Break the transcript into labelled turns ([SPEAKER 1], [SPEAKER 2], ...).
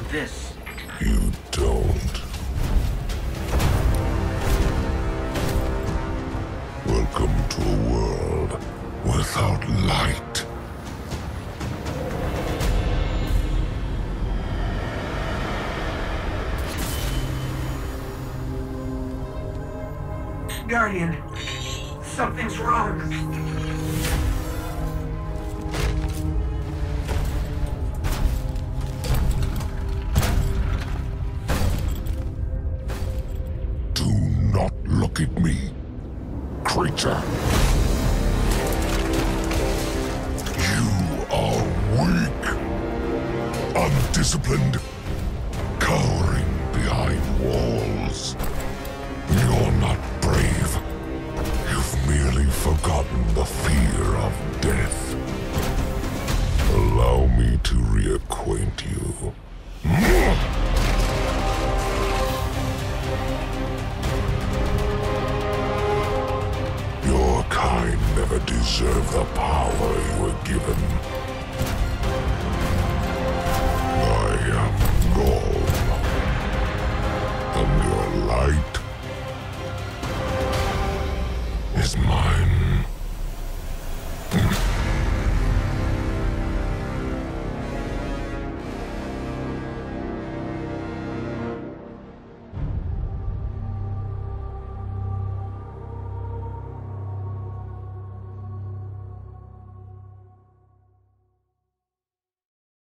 [SPEAKER 1] this.
[SPEAKER 2] You don't. Welcome to a world without light.
[SPEAKER 1] Guardian, something's wrong.
[SPEAKER 2] Do not look at me, creature. You are weak, undisciplined,